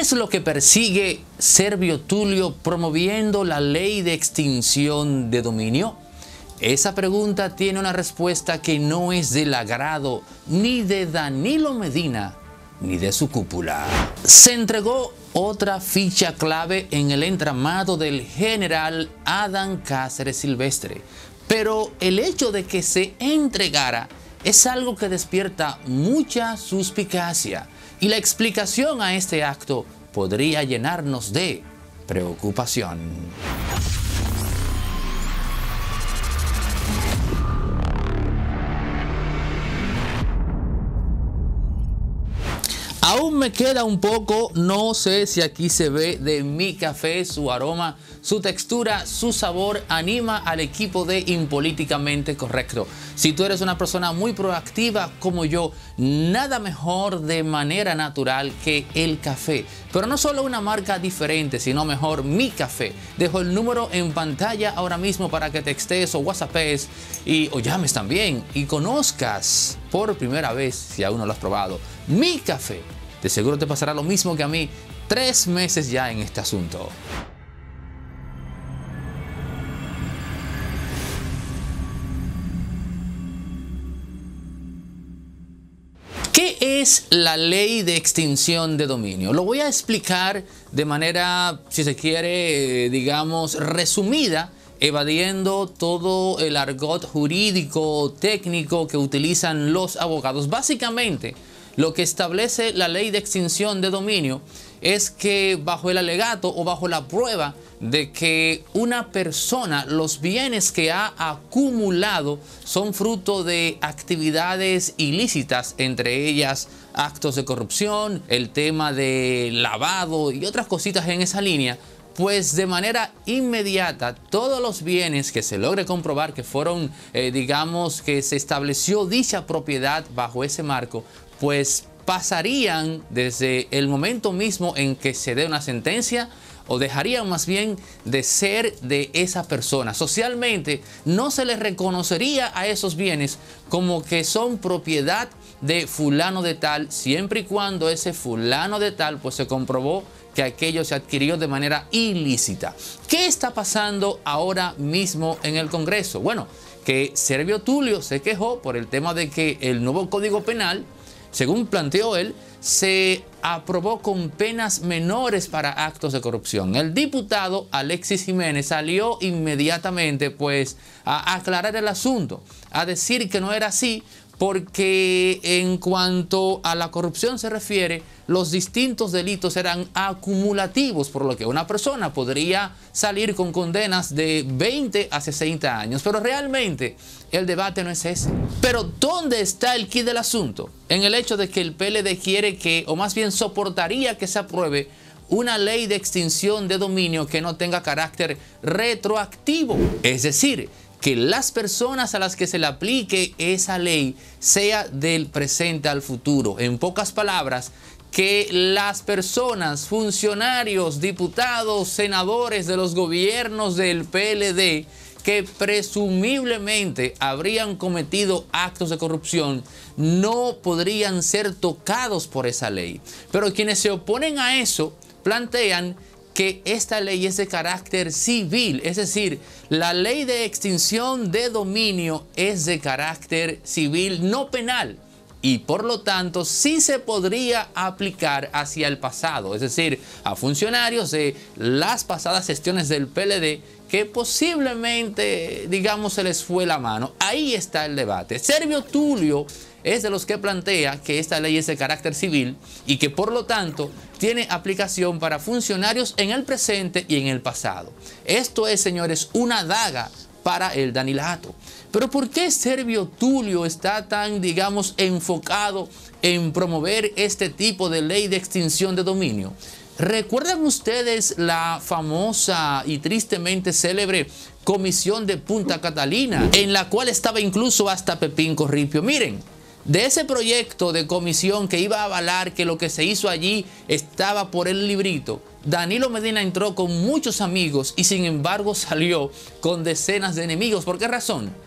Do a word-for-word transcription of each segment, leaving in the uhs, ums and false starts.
es lo que persigue Servio Tulio promoviendo la ley de extinción de dominio? Esa pregunta tiene una respuesta que no es del agrado ni de Danilo Medina ni de su cúpula. Se entregó otra ficha clave en el entramado del general Adán Cáceres Silvestre, pero el hecho de que se entregara es algo que despierta mucha suspicacia y la explicación a este acto podría llenarnos de preocupación. Aún me queda un poco, no sé si aquí se ve, de mi café, su aroma, su textura, su sabor anima al equipo de Impolíticamente Correcto. Si tú eres una persona muy proactiva como yo, nada mejor de manera natural que el café. Pero no solo una marca diferente, sino mejor mi café. Dejo el número en pantalla ahora mismo para que textes o whatsappes y, o llames también y conozcas por primera vez, si aún no lo has probado, mi café. De seguro te pasará lo mismo que a mí, tres meses ya en este asunto. ¿Qué es la ley de extinción de dominio? Lo voy a explicar de manera, si se quiere, digamos, resumida, evadiendo todo el argot jurídico, técnico que utilizan los abogados. Básicamente, lo que establece la ley de extinción de dominio es que bajo el alegato o bajo la prueba de que una persona, los bienes que ha acumulado son fruto de actividades ilícitas, entre ellas actos de corrupción, el tema de lavado y otras cositas en esa línea, pues de manera inmediata todos los bienes que se logre comprobar que fueron, eh, digamos, que se estableció dicha propiedad bajo ese marco, pues pasarían desde el momento mismo en que se dé una sentencia o dejarían más bien de ser de esa persona. Socialmente no se les reconocería a esos bienes como que son propiedad de fulano de tal, siempre y cuando ese fulano de tal pues se comprobó que aquello se adquirió de manera ilícita. ¿Qué está pasando ahora mismo en el Congreso? Bueno, que Servio Tulio se quejó por el tema de que el nuevo Código Penal, según planteó él, se aprobó con penas menores para actos de corrupción. El diputado Alexis Jiménez salió inmediatamente pues a aclarar el asunto, a decir que no era así, porque en cuanto a la corrupción se refiere, los distintos delitos eran acumulativos, por lo que una persona podría salir con condenas de veinte a sesenta años. Pero realmente el debate no es ese. Pero ¿dónde está el quid del asunto? En el hecho de que el P L D quiere que, o más bien soportaría que se apruebe una ley de extinción de dominio que no tenga carácter retroactivo. Es decir, que las personas a las que se le aplique esa ley sea del presente al futuro. En pocas palabras, que las personas, funcionarios, diputados, senadores de los gobiernos del P L D que presumiblemente habrían cometido actos de corrupción no podrían ser tocados por esa ley. Pero quienes se oponen a eso plantean que esta ley es de carácter civil, es decir, la ley de extinción de dominio es de carácter civil, no penal, y por lo tanto sí se podría aplicar hacia el pasado, es decir, a funcionarios de las pasadas gestiones del P L D que posiblemente, digamos, se les fue la mano. Ahí está el debate. Servio Tulio es de los que plantea que esta ley es de carácter civil y que por lo tanto tiene aplicación para funcionarios en el presente y en el pasado. Esto es, señores, una daga para el Danilato. Pero ¿por qué Servio Tulio está tan, digamos, enfocado en promover este tipo de ley de extinción de dominio? ¿Recuerdan ustedes la famosa y tristemente célebre Comisión de Punta Catalina, en la cual estaba incluso hasta Pepín Corripio? Miren, de ese proyecto de comisión que iba a avalar que lo que se hizo allí estaba por el librito, Danilo Medina entró con muchos amigos y sin embargo salió con decenas de enemigos. ¿Por qué razón?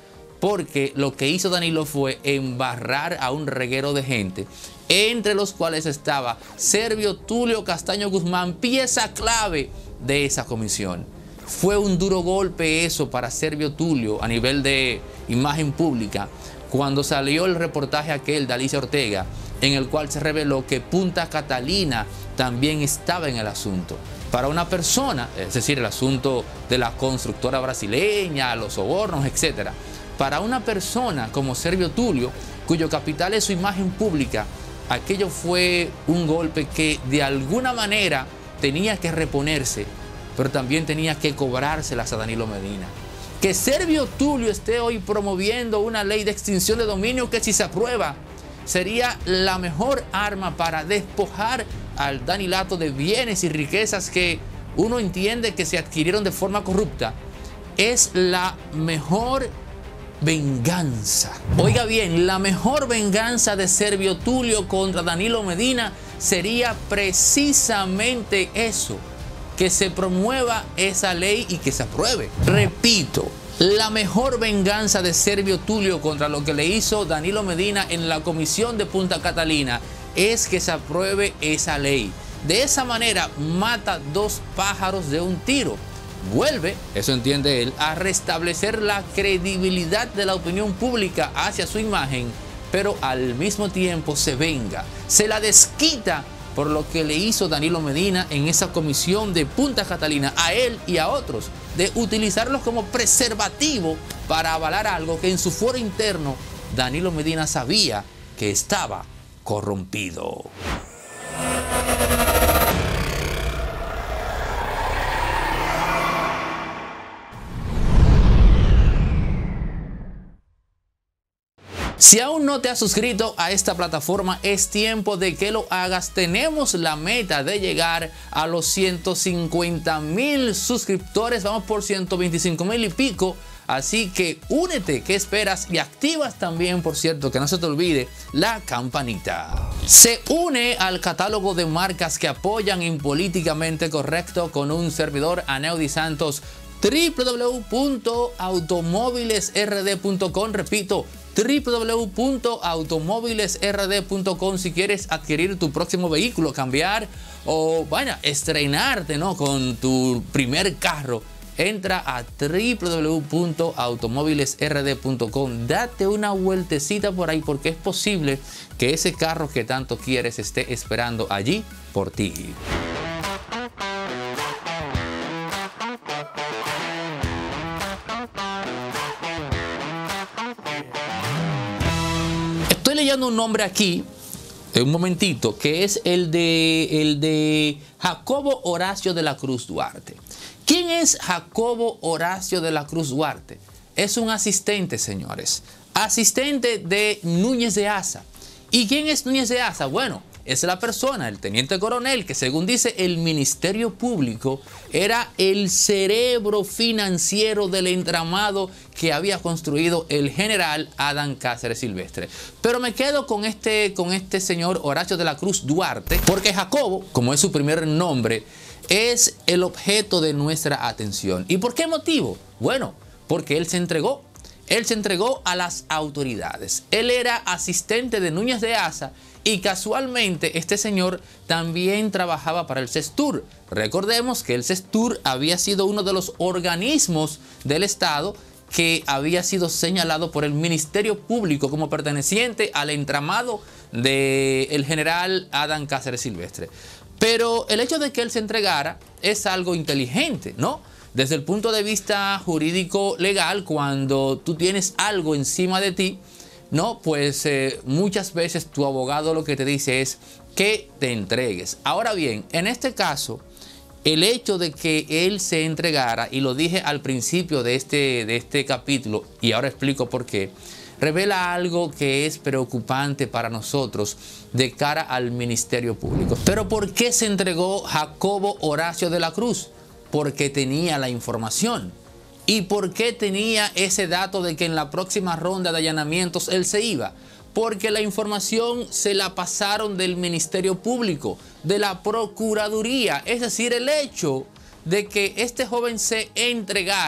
porque lo que hizo Danilo fue embarrar a un reguero de gente, entre los cuales estaba Servio Tulio Castaño Guzmán, pieza clave de esa comisión. Fue un duro golpe eso para Servio Tulio a nivel de imagen pública, cuando salió el reportaje aquel de Alicia Ortega, en el cual se reveló que Punta Catalina también estaba en el asunto. Para una persona, es decir, el asunto de la constructora brasileña, los sobornos, etcétera. Para una persona como Servio Tulio, cuyo capital es su imagen pública, aquello fue un golpe que de alguna manera tenía que reponerse, pero también tenía que cobrárselas a Danilo Medina. Que Servio Tulio esté hoy promoviendo una ley de extinción de dominio que, si se aprueba, sería la mejor arma para despojar al Danilato de bienes y riquezas que uno entiende que se adquirieron de forma corrupta, es la mejor venganza. Oiga bien, la mejor venganza de Servio Tulio contra Danilo Medina sería precisamente eso, que se promueva esa ley y que se apruebe. Repito, la mejor venganza de Servio Tulio contra lo que le hizo Danilo Medina en la comisión de Punta Catalina es que se apruebe esa ley. De esa manera mata dos pájaros de un tiro. Vuelve, eso entiende él, a restablecer la credibilidad de la opinión pública hacia su imagen, pero al mismo tiempo se venga, se la desquita por lo que le hizo Danilo Medina en esa comisión de Punta Catalina a él y a otros, de utilizarlos como preservativo para avalar algo que en su foro interno Danilo Medina sabía que estaba corrompido. Si aún no te has suscrito a esta plataforma, es tiempo de que lo hagas. Tenemos la meta de llegar a los ciento cincuenta mil suscriptores. Vamos por ciento veinticinco mil y pico. Así que únete, ¿qué esperas? Y activas también, por cierto, que no se te olvide, la campanita. Se une al catálogo de marcas que apoyan Impolíticamente Correcto con un servidor, Aneudi Santos. w w w punto automóviles r d punto com, repito, w w w punto automóviles r d punto com si quieres adquirir tu próximo vehículo, cambiar o vaya, estrenarte, ¿no?, con tu primer carro. Entra a w w w punto automóviles r d punto com, date una vueltecita por ahí, porque es posible que ese carro que tanto quieres esté esperando allí por ti. Estoy leyendo un nombre aquí, un momentito, que es el de, el de Jacobo Horacio de la Cruz Duarte. ¿Quién es Jacobo Horacio de la Cruz Duarte? Es un asistente, señores. Asistente de Núñez de Asa. ¿Y quién es Núñez de Asa? Bueno, es la persona, el teniente coronel, que según dice el Ministerio Público, era el cerebro financiero del entramado que había construido el general Adán Cáceres Silvestre. Pero me quedo con este, con este señor Horacio de la Cruz Duarte, porque Jacobo, como es su primer nombre, es el objeto de nuestra atención. ¿Y por qué motivo? Bueno, porque él se entregó. Él se entregó a las autoridades. Él era asistente de Núñez de Asa y casualmente este señor también trabajaba para el CESTUR. Recordemos que el CESTUR había sido uno de los organismos del Estado que había sido señalado por el Ministerio Público como perteneciente al entramado del general Adán Cáceres Silvestre. Pero el hecho de que él se entregara es algo inteligente, ¿no? Desde el punto de vista jurídico legal, cuando tú tienes algo encima de ti, ¿no? Pues eh, muchas veces tu abogado lo que te dice es que te entregues. Ahora bien, en este caso, el hecho de que él se entregara, y lo dije al principio de este, de este capítulo, y ahora explico por qué, revela algo que es preocupante para nosotros de cara al Ministerio Público. Pero ¿por qué se entregó Jacobo Horacio de la Cruz? Porque tenía la información. ¿Y por qué tenía ese dato de que en la próxima ronda de allanamientos él se iba? Porque la información se la pasaron del Ministerio Público, de la Procuraduría. Es decir, el hecho de que este joven se entregara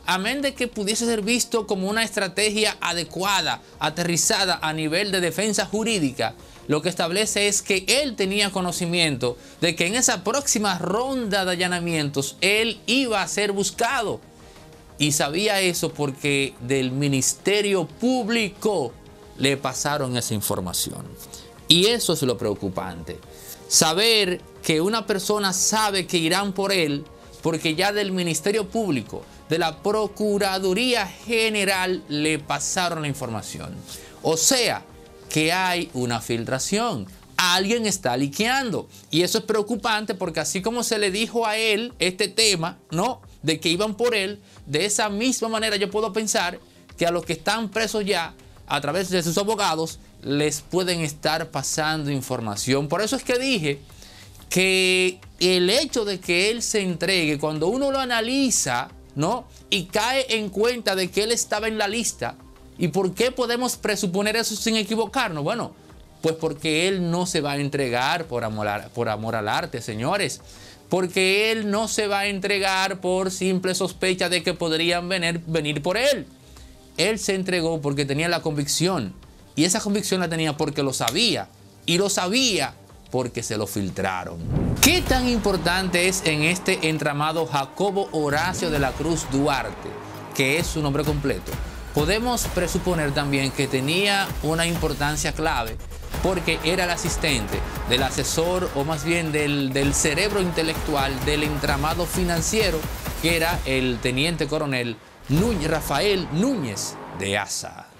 amén de que pudiese ser visto como una estrategia adecuada, aterrizada a nivel de defensa jurídica, lo que establece es que él tenía conocimiento de que en esa próxima ronda de allanamientos él iba a ser buscado. Y sabía eso porque del Ministerio Público le pasaron esa información. Y eso es lo preocupante. Saber que una persona sabe que irán por él porque ya del Ministerio Público, de la Procuraduría General le pasaron la información. O sea, que hay una filtración. Alguien está liqueando. Y eso es preocupante porque así como se le dijo a él este tema, ¿no?, de que iban por él, de esa misma manera yo puedo pensar que a los que están presos ya, a través de sus abogados, les pueden estar pasando información. Por eso es que dije que el hecho de que él se entregue, cuando uno lo analiza, ¿no?, y cae en cuenta de que él estaba en la lista, ¿y por qué podemos presuponer eso sin equivocarnos? Bueno, pues porque él no se va a entregar por amor, a, por amor al arte, señores. Porque él no se va a entregar por simple sospecha de que podrían venir, venir por él. Él se entregó porque tenía la convicción. Y esa convicción la tenía porque lo sabía. Y lo sabía porque se lo filtraron. ¿Qué tan importante es en este entramado Jacobo Horacio de la Cruz Duarte, que es su nombre completo? Podemos presuponer también que tenía una importancia clave porque era el asistente del asesor, o más bien del, del cerebro intelectual del entramado financiero, que era el teniente coronel Núñez, Rafael Núñez de Asa.